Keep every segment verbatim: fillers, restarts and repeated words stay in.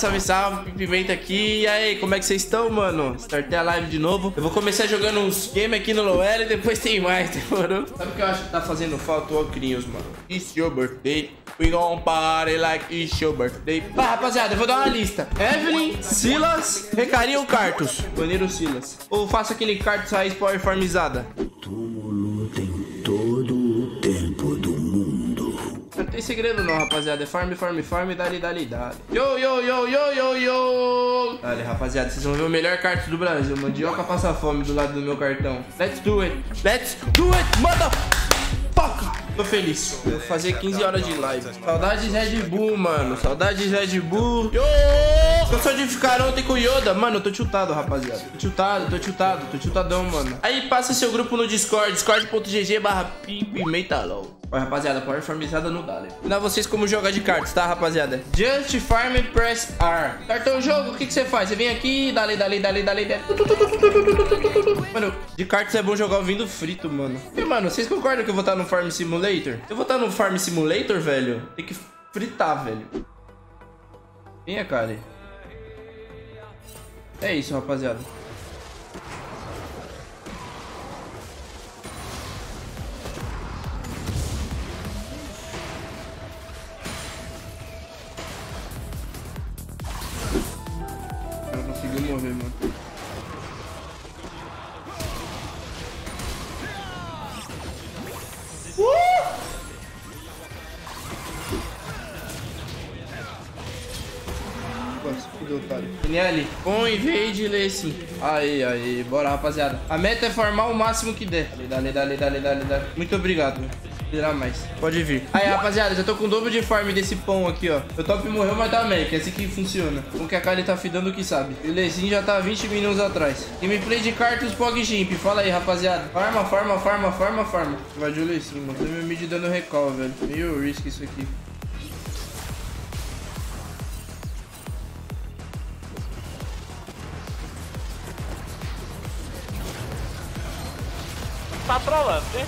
Salve, salve, Pimenta aqui. E aí, como é que vocês estão, mano? Startei a live de novo. Eu vou começar jogando uns games aqui no Lowell e depois tem mais, demorou? Sabe o que eu acho que tá fazendo falta? Ocrinhos, mano. It's your birthday. We gon' party like it's your birthday. Ah, rapaziada, eu vou dar uma lista. Evelyn, Silas, Recaria ou Cartus? Banheiro Silas. Ou faço aquele Cartus raiz power farmizada. O túmulo tem todo o tempo do mundo. Não tem segredo não, rapaziada. É farm, farm, farm, dali, dali, dali. Yo, yo, yo, yo, yo, yo. Dali, rapaziada, vocês vão ver o melhor cartão do Brasil. Mandioca passa fome do lado do meu cartão. Let's do it. Let's do it, motherfucker. Tô feliz. Vou fazer quinze horas de live. Saudades Red Bull, mano. Saudades Red Bull. Yo! Eu sou de ficar ontem com o Yoda. Mano, eu tô tiltado, rapaziada. Tô tiltado, tô tiltado, tô tiltadão, mano. Aí passa seu grupo no Discord. Discord.gg barra Pipimentalol. Olha, rapaziada, power farmizada no Dali. Ensinar vocês como jogar de cartas, tá, rapaziada? Just Farm Press R. Startou o jogo, o que que você faz? Você vem aqui, dali, dali, dali, dali, dali. Mano, de cartas é bom jogar ouvindo frito, mano. E, mano, vocês concordam que eu vou estar no Farm Simulator? Eu vou estar no Farm Simulator, velho? Tem que fritar, velho. Venha, cara. É isso, rapaziada. Não conseguiu morrer, mano. Uh! Fudeu, otário. Daniele, com invade lê sim. Aí, aí, bora, rapaziada. A meta é farmar o máximo que der. Dale, dale, dale, dale, dale. Muito obrigado. Virar mais. Pode vir. Aí, rapaziada, já tô com o dobro de farm desse pão aqui, ó. Meu top morreu, mas tá América. É assim que funciona. Com que a Kali tá fidando o que sabe. O Lezinho já tá vinte minutos atrás. Gameplay de cartas Pog Gimp. Fala aí, rapaziada. Farma, farma, farma, farma, farma. Vai de Lezinho, mano. Tô meu mid dando recall, velho. Meio risky isso aqui. Tá trolando, né?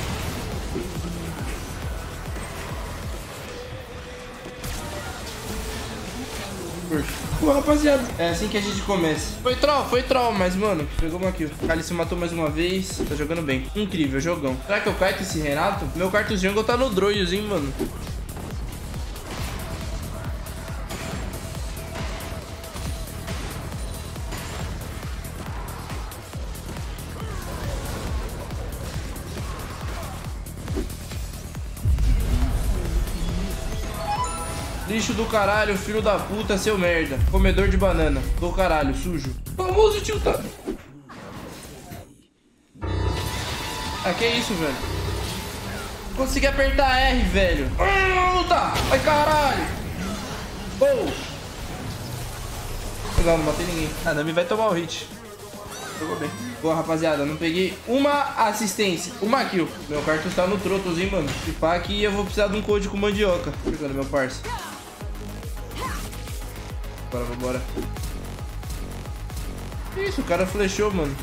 Pô, rapaziada, é assim que a gente começa. Foi troll, foi troll, mas, mano, pegou uma kill. O Kali se matou mais uma vez. Tá jogando bem. Incrível, jogão. Será que eu caio com esse Renato? Meu Cartus Jungle tá no droidzinho, mano. Lixo do caralho, filho da puta, seu merda. Comedor de banana. Do caralho, sujo. Famoso tiltado. Ah, que isso, velho? Consegui apertar R, velho. Puta! Ai, caralho. Oh. Legal, não matei ninguém. Ah, Nami vai tomar o hit. Jogou bem. Boa, rapaziada, não peguei uma assistência. Uma kill. Meu cartão tá no trotozinho, mano. Se pá aqui eu vou precisar de um code com mandioca. Jogando, meu parça. Bora, vambora. Isso, o cara flechou, mano.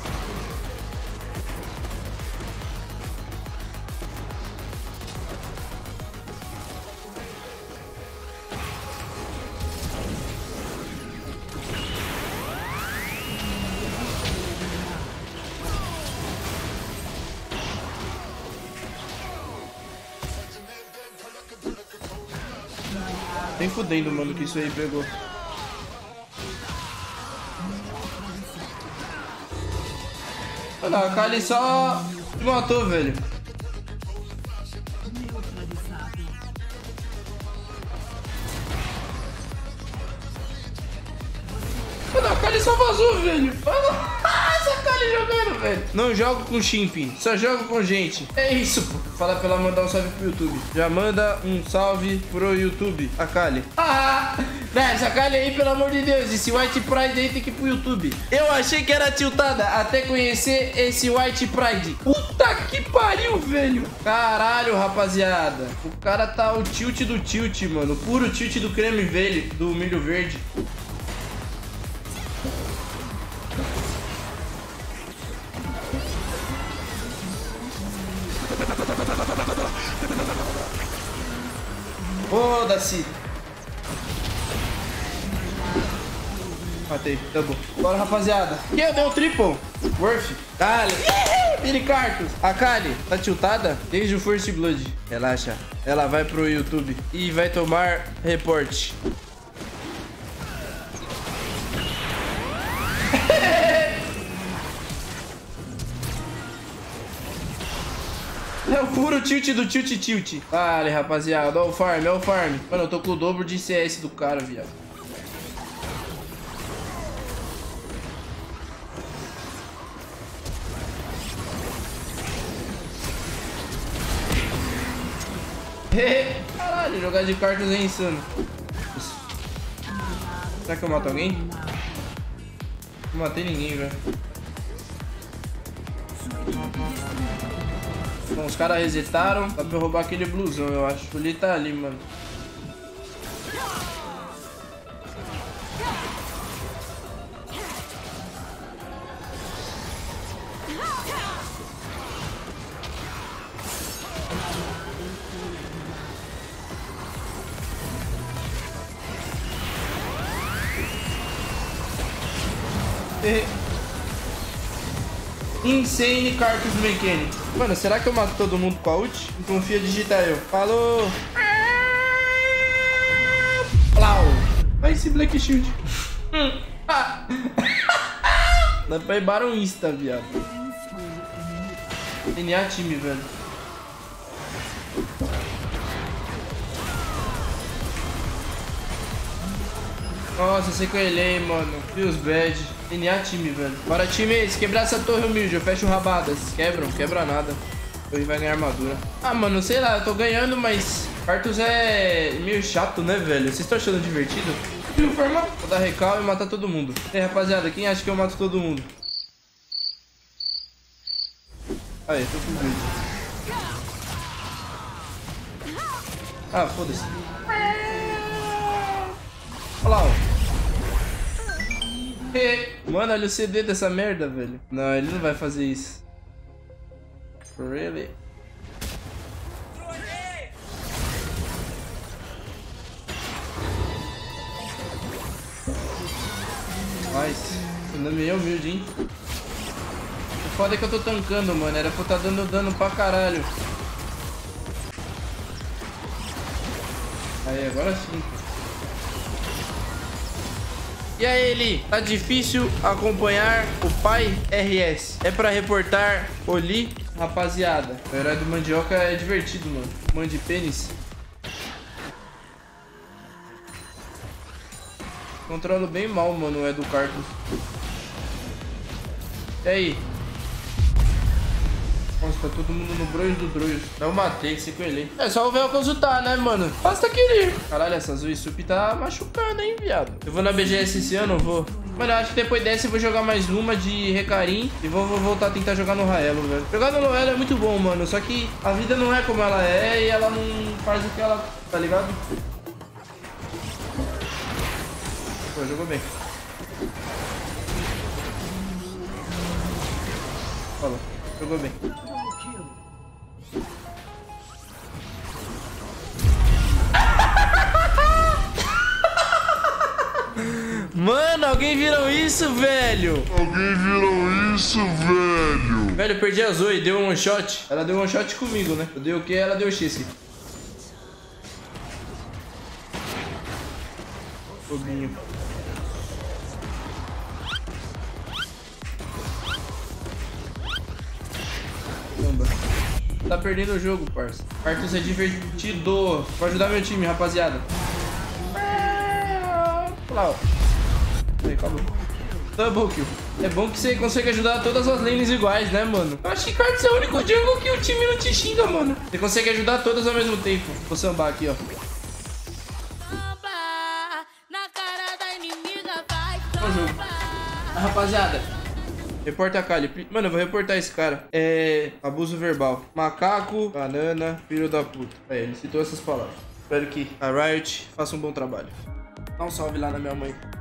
Nem fudendo, mano, que isso aí pegou. Mano, a Kali só me matou, velho. Mano, a Kali só vazou, velho. Essa Kali jogando, velho. Não jogo com chimp, só jogo com gente. É isso, pô. Fala pra ela mandar um salve pro YouTube. Já manda um salve pro YouTube, a Kali. Ah, né, essa Kali aí, pelo amor de Deus. Esse White Pride aí tem que ir pro YouTube. Eu achei que era tiltada até conhecer esse White Pride. Puta que pariu, velho. Caralho, rapaziada. O cara tá o tilt do tilt, mano. O puro tilt do creme velho, do milho verde. Foda-se. Matei, tá bom. Bora, rapaziada. Que eu dei o triple. Worth. Dale. Piricartos. A Kali tá tiltada desde o First Blood. Relaxa. Ela vai pro YouTube e vai tomar reporte. É o puro tilt do tilt tilt. Vale, rapaziada. Ó o farm, ó o farm. Mano, eu tô com o dobro de C S do cara, viado. Caralho, jogar de cartas é insano. Será que eu mato alguém? Não matei ninguém, velho. Bom, os caras resetaram. Dá pra eu roubar aquele blusão, eu acho. O Lee tá ali, mano. Insane Cartus Mechanic. Mano, será que eu mato todo mundo com a ult? Não confia, digitar eu. Falou! Plau! Vai esse Black Shield. Dá pra ir Baron Insta, viado. N A time, velho. Nossa, sequelei, mano. Feels bad. N A time, velho. Bora, time. Se quebrar essa torre humilde, eu fecho rabadas. Quebram, quebra nada. Ele vai ganhar armadura. Ah, mano, sei lá. Eu tô ganhando, mas Cartus é meio chato, né, velho? Vocês estão achando divertido? Viu, forma? Vou dar recal e matar todo mundo. E aí, rapaziada, quem acha que eu mato todo mundo? Aí, tô com vídeo. Ah, foda-se. Olha lá, ó. Mano, olha o C D dessa merda, velho. Não, ele não vai fazer isso. Really? Nice. Ainda meio humilde, hein? O foda é que eu tô tancando, mano. Era pra eu tá dando dano pra caralho. Aí, agora sim. E aí, Eli, tá difícil acompanhar o pai R S. É pra reportar o Lee? Rapaziada, o herói do Mandioca é divertido, mano. Mande pênis. Controlo bem mal, mano, o Edu Cartus. E aí? Nossa, tá todo mundo no broios do broios. Eu matei, se coelhei. É só o Velcro lutar, né, mano? Basta querer. Caralho, essa Azul e Sup tá machucando, hein, viado. Eu vou na B G S esse ano, eu vou. Mano, eu acho que depois dessa eu vou jogar mais uma de Recarim. E vou, vou voltar a tentar jogar no Raelo, velho. Jogar no Raelo é muito bom, mano. Só que a vida não é como ela é e ela não faz o que ela... Tá ligado? Pô, jogou bem. Falou. Jogou bem. Mano, alguém viram isso, velho? Alguém viram isso, velho? Velho, eu perdi a Zoe, deu um one shot. Ela deu um one shot comigo, né? Eu dei o que? Ela deu o X. Foguinho. Tá perdendo o jogo, parça. Cartus é divertido. Vou ajudar meu time, rapaziada. Olha lá, ó. Aí, acabou. Double kill. É bom que você consegue ajudar todas as lanes iguais, né, mano? Eu acho que Cartus é o único jungle que o time não te xinga, mano. Você consegue ajudar todas ao mesmo tempo. Vou sambar aqui, ó. Bom jogo. Ah, rapaziada. Reporta a Kali. Mano, eu vou reportar esse cara. É... Abuso verbal. Macaco, banana, filho da puta. É, ele citou essas palavras. Espero que a Riot faça um bom trabalho. Dá um salve lá na minha mãe.